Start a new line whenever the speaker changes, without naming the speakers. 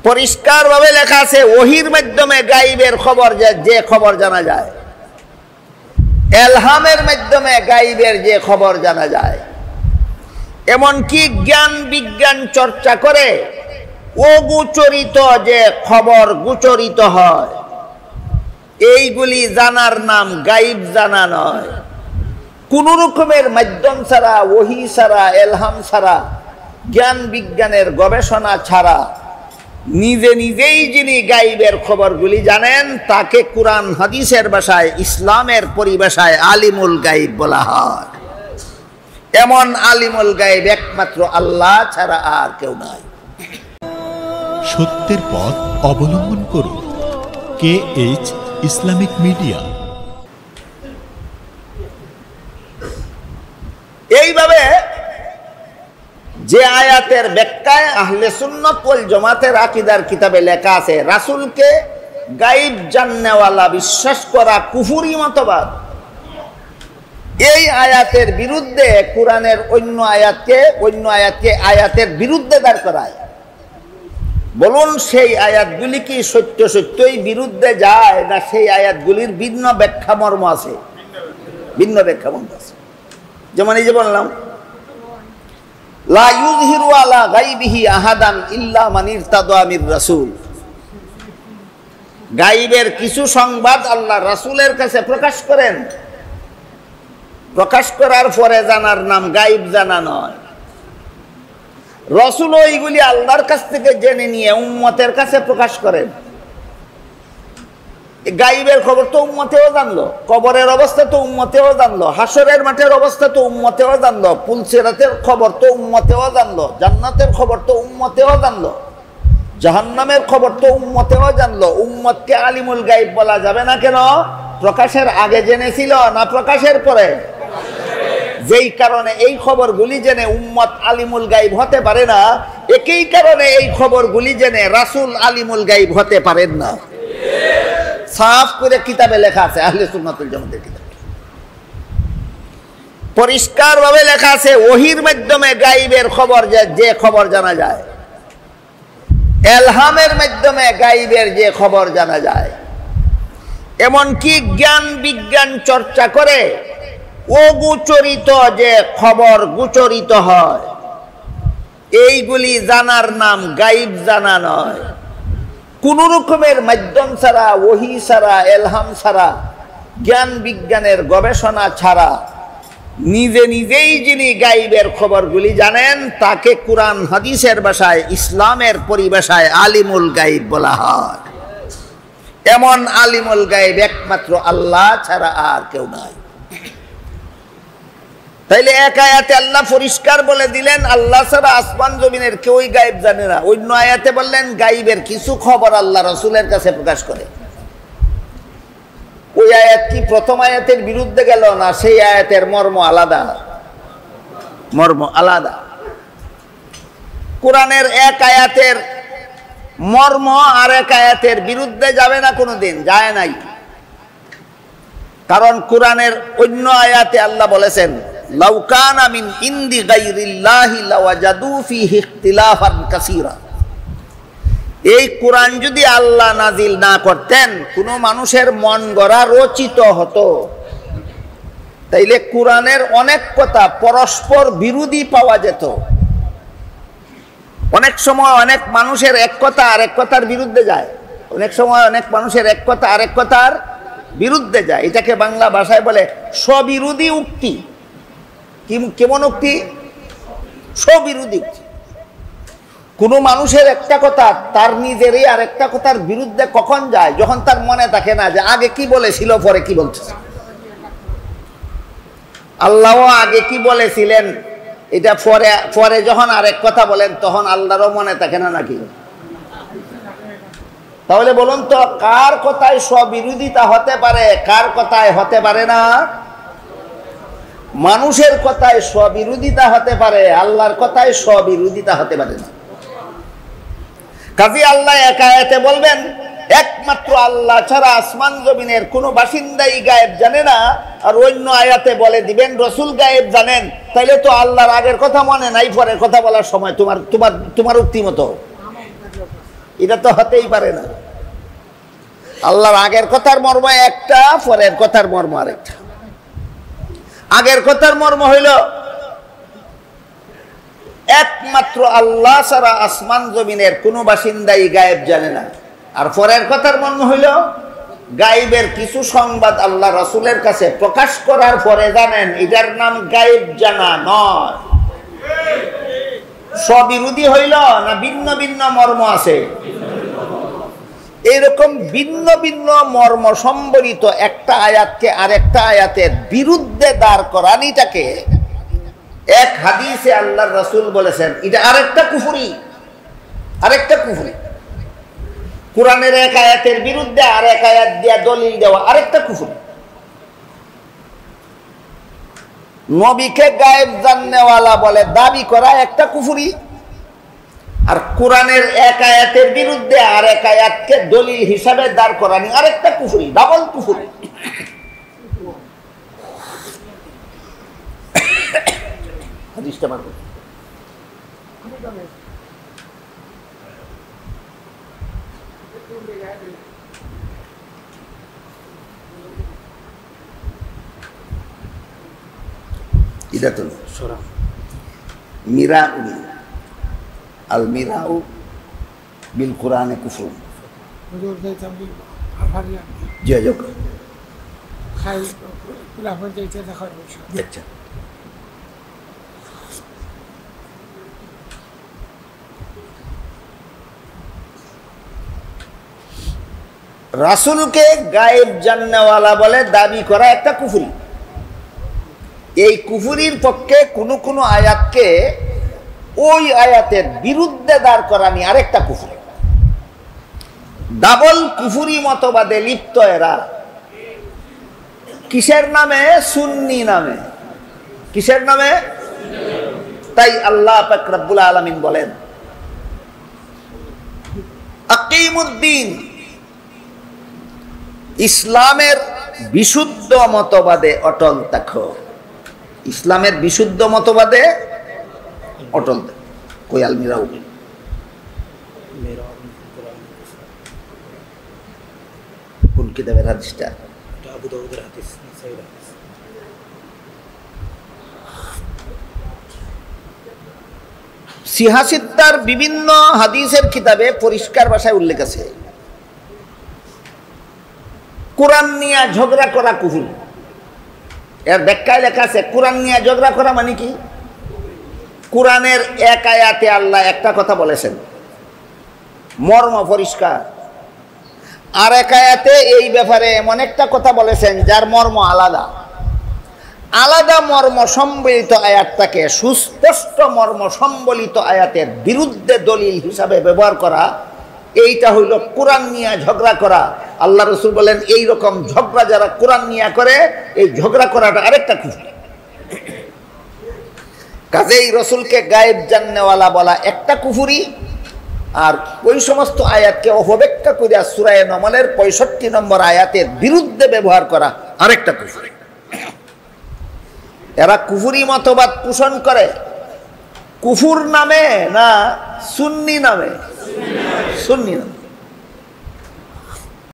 পরিষ্কারভাবে লেখা আছে ওহির মাধ্যমে গায়েবের খবর, যে খবর জানা যায়, এলহামের মাধ্যমে গায়েবের যে খবর জানা যায়, এমনকি জ্ঞান বিজ্ঞান চর্চা করে অগোচরিত যে খবর গোচরিত হয়, এইগুলি জানার নাম গায়েব জানা নয়। কোন রকমের মাধ্যম ছাড়া, ওহী ছাড়া, এলহাম ছাড়া, জ্ঞান বিজ্ঞানের গবেষণা ছাড়া নিজে নিজেই যিনি গায়েবের খবরগুলি জানেন তাকে কুরআন হাদিসের ভাষায়, ইসলামের পরিভাষায় আলিমুল গায়েব বলা হয়। এমন আলিমুল গায়েব একমাত্র আল্লাহ ছাড়া আর কেউ নাই।
সত্যের পথ অবলম্বন করুন। KH Islamic media.
এইভাবে যে আয়াতের ব্যাখ্যায় আহলে সুন্নাত ওয়াল জামাতের আকীদার কিতাবে লেখা আছে রাসূলকে গায়েব জাননেওয়ালা বিশ্বাস করা কুফরি মতবাদ, এই আয়াতের বিরুদ্ধে কোরআনের অন্য আয়াতকে আয়াতের বিরুদ্ধে দাঁড় করায়। বলুন সেই আয়াতগুলি কি সত্যই বিরুদ্ধে যায়, না সেই আয়াতগুলির ভিন্ন ব্যাখ্যা মর্ম আছে? ভিন্ন ব্যাখ্যা মর্ম আছে। যেমন এই যে বললাম, লা ইউযহিরু আলা গায়বিহি আহাদান ইল্লা মান ইরতাদা মির রাসূল। গায়বের কিছু সংবাদ আল্লাহ রাসূলের কাছে প্রকাশ করেন, প্রকাশ করার পরে জানার নাম গায়েব জানা নয়। রাসূল এইগুলি আল্লাহর কাছ থেকে জেনে নিয়ে উম্মতের কাছে প্রকাশ করেন। গায়েবের খবর তো উম্মতেও জানলো, কবরের অবস্থা তো উম্মতেও জানলো, হাসরের মাঠের অবস্থা তো উম্মতেও জানলো, পুলসিরাতের খবর তো উম্মতেও জানলো, জান্নাতের খবর তো উম্মতেও জানলো, জাহান্নামের খবর তো উম্মতেও জানলো। উম্মতকে আলিমুল গায়েব বলা যাবে না কেন? প্রকাশের আগে জেনেছিল না প্রকাশের পরে? যেই কারণে এই খবরগুলি জেনে উম্মত আলিমুল গায়েব হতে পারে না, একই কারণে এই খবরগুলি জেনে রাসূল আলিমুল গায়েব হতে পারেন না। সাফ করে কিতাবে লেখা আছে, আহলে সুন্নাত ওয়াল জামাতের কিতাবে পরিষ্কারভাবে লেখা আছে ওহির মাধ্যমে গায়েবের খবর, যে খবর জানা যায়, এলহামের মাধ্যমে গায়েবের যে খবর জানা যায়, এমনকি জ্ঞান বিজ্ঞান চর্চা করে অগোচরিত যে খবর গোচরিত হয়, এইগুলি জানার নাম গায়েব জানা নয়। কোন রকমের মাধ্যম ছাড়া, ওহী ছাড়া, এলহাম ছাড়া, জ্ঞান বিজ্ঞানের গবেষণা ছাড়া নিজে নিজেই যিনি গায়েবের খবরগুলি জানেন তাকে কুরআন হাদিসের ভাষায়, ইসলামের পরিভাষায় আলিমুল গায়েব বলা হয়। এমন আলিমুল গায়েব একমাত্র আল্লাহ ছাড়া আর কেউ নাই। তাইলে এক আয়াতে আল্লাহ পরিষ্কার বলে দিলেন আল্লাহ ছাড়া আসমান জমিনের কেউই গায়েব জানে না। অন্য আয়াতে বললেন গায়েবের কিছু খবর আল্লাহ রাসূলের কাছে প্রকাশ করে। ওই আয়াত কি প্রথম আয়াতের বিরুদ্ধে গেল না সেই আয়াতের মর্ম আলাদা? মর্ম আলাদা। কোরআনের এক আয়াতের মর্ম আর এক আয়াতের বিরুদ্ধে যাবে না, কোনোদিন যায় নাই। কারণ কোরআনের অন্য আয়াতে আল্লাহ বলেছেন লাউ কানা মিন ইনদি গায়রিল্লাহি লাওয়াজাদু ফীহি ইখতিলাফান কাসীরা। এই কোরআন যদি আল্লাহ নাজিল না করতেন, কোন মানুষের মন গড়া রচিত হতো, তাইলে কোরআনের অনেক কথা পরস্পর বিরোধী পাওয়া যেত। অনেক সময় অনেক মানুষের এক কথা আরেক কথার বিরুদ্ধে যায়, অনেক সময় অনেক মানুষের এক কথা আরেক কথার বিরুদ্ধে যায়। এটাকে বাংলা ভাষায় বলে স্ববিরোধী উক্তি। কেমন উক্তি? স্ববিরোধী উক্তি। কোনো মানুষের একটা কথা তার নিজেরই আর একটা কথার বিরুদ্ধে কখন যায়? যখন তার মনে থাকে না যে আগে কি বলেছিল পরে কি বলতেছে। আল্লাহ আগে কি বলেছিলেন এটা পরে যখন আরেক কথা বলেন তখন আল্লাহরও মনে থাকে না নাকি? তাহলে বলুন তো কার কথায় স্ববিরোধিতা হতে পারে, কার কথায় হতে পারে না? মানুষের কথায় স্ববিরোধিতা হতে পারে, আল্লাহর কথায় স্ববিরোধিতা হতে পারে না। কাজী আল্লাহ এক আয়াতে বলবেন একমাত্র আল্লাহ ছাড়া আসমান জমিনের কোনো বাসিন্দাই গায়েব জানে না, আর অন্য আয়াতে বলে দিবেন রাসূল গায়েব জানেন। তাইলে তো আল্লাহর আগের কথা মনে নাই, পরের কথা বলার সময় তোমার উক্তি মতো। এটা তো হতেই পারে না। আল্লাহর আগের কথার মর্ম একটা, পরের কথার মর্ম আরেকটা। আগের কথার মর্ম হইল একমাত্র আল্লাহ ছাড়া আসমান জমিনের কোনো বাসিন্দাই গায়েব জানে না। আর পরের কথার মর্ম হইল গায়েবের কিছু সংবাদ আল্লাহ রাসূলের কাছে প্রকাশ করার পরে জানেন, এটার নাম গায়েব জানা নয়। স্ববিরোধী হইল না ভিন্ন ভিন্ন মর্ম আছে? এরকম ভিন্ন ভিন্ন মর্ম সম্বলিত একটা আয়াতকে আরেকটা আয়াতের বিরুদ্ধে দাঁড় করানিটাকে এক হাদিসে আল্লাহর রাসূল বলেছেন এটা আরেকটা কুফরি, আরেকটা কুফরি। কোরআনের এক আয়াতের বিরুদ্ধে আর এক আয়াত দিয়া দলিল দেওয়া আরেকটা কুফরি। নবীকে গায়েব জাননেওয়ালা বলে দাবি করা একটা কুফরি, আর কোরআনের এক আয়াতের বিরুদ্ধে আর এক আয়াতকে দলিল হিসাবে দাঁড় করানি আরেকটা কুফরি, ডাবল কুফরি। হাদিসটা মানব। এটা তো মিরা আল মিরাউ বিল কোরআনে কুফর। জয় যোগ আচ্ছা। রাসূলকে গায়েব জাননেওয়ালা বলে দাবি করা একটা কুফরি। এই কুফরির পক্ষে কোনো কোনো আয়াতকে ওই আয়াতের বিরুদ্ধে দাঁড় করানি আরেকটা কুফরি। ডাবল কুফরি মতবাদে লিপ্ত এরা। কিসের নামে? সুন্নি নামে। কিসের নামে? তাই আল্লাহ পাক রব্বুল আলামিন বলেন আকিমুদ্দিন, ইসলামের বিশুদ্ধ মতবাদে অটল থাকো। ইসলামের বিশুদ্ধ মতবাদে অটল থাকো। কই আলমিরাও কোন কিতাবের হাদিসটা? আবু দাউদের হাদিস, নাসাঈর হাদিস। সিহাসিত্তার বিভিন্ন হাদিসের কিতাবে পরিষ্কার ভাষায় উল্লেখ আছে কোরআন নিয়ে ঝগড়া করা কুফর। এর ব্যাখ্যায় লেখা আছে কোরআন নিয়ে ঝগড়া করা মানে কি? কোরআনের এক আয়াতে আল্লাহ একটা কথা বলেছেন, মর্ম পরিষ্কার, আর এক আয়াতে এই ব্যাপারে এমন একটা কথা বলেছেন যার মর্ম আলাদা। আলাদা মর্ম সম্বলিত আয়াতটাকে সুস্পষ্ট মর্ম সম্বলিত আয়াতের বিরুদ্ধে দলিল হিসাবে ব্যবহার করা, এইটা হইল কোরআন নিয়ে ঝগড়া করা। আল্লাহ রাসূল বলেন এই রকম ঝগড়া যারা কোরআন নিয়ে করে, এই ঝগড়া করাটা আরেকটা কুফর। কাজেই রাসূলকে গায়েব জাননেওয়ালা বলা একটা কুফরি, আর ওই সমস্ত আয়াতকে অপব্যাখ্যা করে সূরা নমলের 65 নম্বর আয়াতের বিরুদ্ধে ব্যবহার করা আরেকটা কুফরি। এরা কুফরি মতবাদ পোষণ করে কুফুর নামে না সুন্নি নামে? সুন্নি নামে।